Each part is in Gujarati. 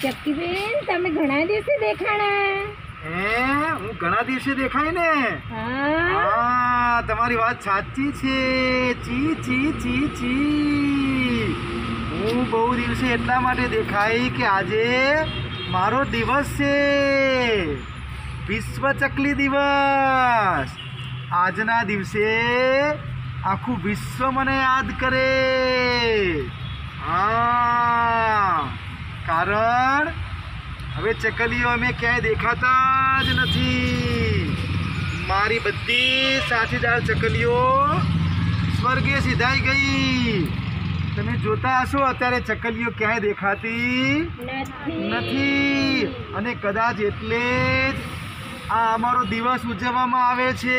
ચક્કીબેન, તમે ઘણા દિવસે દેખાણા. હું ઘણા દિવસે દેખાય ને? હા, તમારી વાત સાચી છે. ચી ચી ચી ચી. હું બહુ દિવસે એટલા માટે દેખાઈ કે આજે મારો દિવસ છે, વિશ્વ ચકલી દિવસ. આજના દિવસે આખું વિશ્વ મને યાદ કરે. હા, કારણ હવે ચકલીઓ અમે ક્યાંય દેખાતા જ નથી. મારી બધી સાથીદાર ચકલીઓ સ્વર્ગે સિધાઈ ગઈ. તમે જોતા હશો અત્યારે ચકલીઓ ક્યાંય દેખાતી નથી. અને કદાચ એટલે જ આ અમારો દિવસ ઉજવવામાં આવે છે.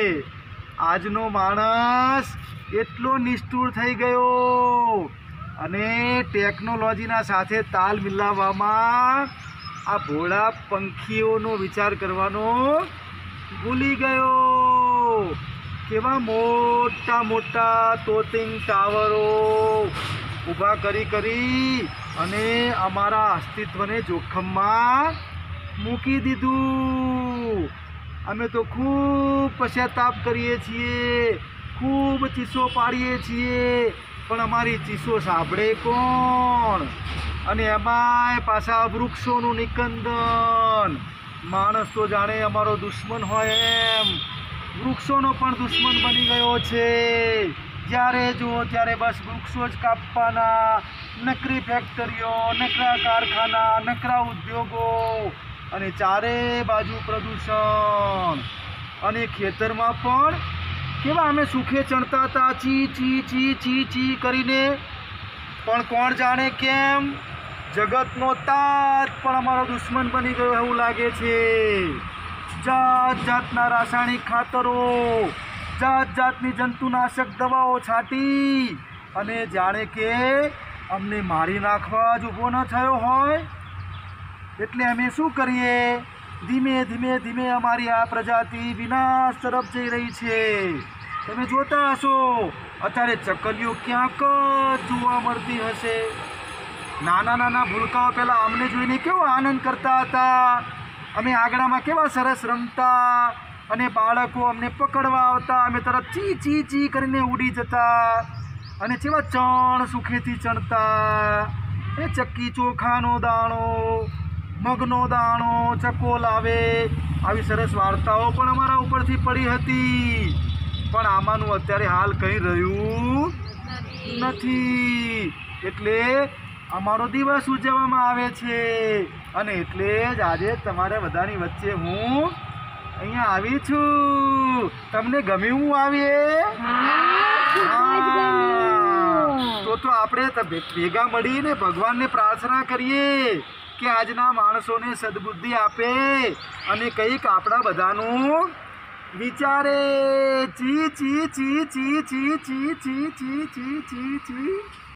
આજનો માણસ એટલો નિષ્ઠુર થઈ ગયો અને ટેકનોલોજીના સાથે તાલ મિલાવવામાં આ ભોળા પંખીઓનો વિચાર કરવાનો ભૂલી ગયો. કેવા મોટા મોટા તોતિંગ ટાવરો ઊભા કરી અને અમારા અસ્તિત્વને જોખમમાં મૂકી દીધું. અમે તો ખૂબ પશ્ચાતાપ કરીએ છીએ, ખૂબ ચીસો પાડીએ છીએ, પણ અમારી ચીસો સાંભળે કોણ? અને એમાંય પાછા વૃક્ષોનું નિકંદન. માણસ તો જાણે અમારો દુશ્મન હોય એમ વૃક્ષોનો પણ દુશ્મન બની ગયો છે. જ્યારે જુઓ ત્યારે બસ વૃક્ષો જ કાપવાના. નકરી ફેક્ટરીઓ, નકરા કારખાના, નકરા ઉદ્યોગો અને ચારે બાજુ પ્રદૂષણ. અને ખેતરમાં પણ કેવા અમે સુખે ચણતા હતા, ચી ચી ચી ચી ચી કરીને. પણ કોણ જાણે કેમ જગતનો તાત પણ અમારો દુશ્મન બની ગયો એવું લાગે છે. જાત જાતના રાસાયણિક ખાતરો, જાત જાતની જંતુનાશક દવાઓ છાંટી અને જાણે કે અમને મારી નાખવા જ ઊભો ન થયો હોય. એટલે અમે શું કરીએ? ધીમે ધીમે ધીમે અમારી આ પ્રજાતિ વિનાશ તરફ જઈ રહી છે. તમે જોતા હશો અત્યારે ચકલીઓ ક્યાંક જ જોવા મળતી હશે. નાના નાના ભૂલકાઓ પહેલાં અમને જોઈને કેવો આનંદ કરતા હતા. અમે આંગણામાં કેવા સરસ રમતા અને બાળકો અમને પકડવા આવતા. અમે તરત ચી ચી ચી કરીને ઉડી જતા અને કેવા ચણ સુખેથી ચણતા. એ ચક્કી ચોખાનો દાણો, મગનો દાણો ચકો લાવે, આવી સરસ વાર્તાઓ પણ અમારા ઉપરથી પડી હતી. પણ આમાંનું અત્યારે હાલ કંઈ રહ્યું નથી. એટલે અમારો દિવસ ઉજવવામાં આવે છે અને એટલે જ આજે તમારા બધાની વચ્ચે હું અહીંયા આવી છું. તમને ગમ્યું હું આવીએ? તો આપણે ભેગા મળીને ભગવાનને પ્રાર્થના કરીએ કે આજના માણસોને સદબુદ્ધિ આપે અને કંઈક આપણા બધાનું વિચારે. ચી ચી ચી ચી ચી ચી ચી ચી ચી ચી ચી.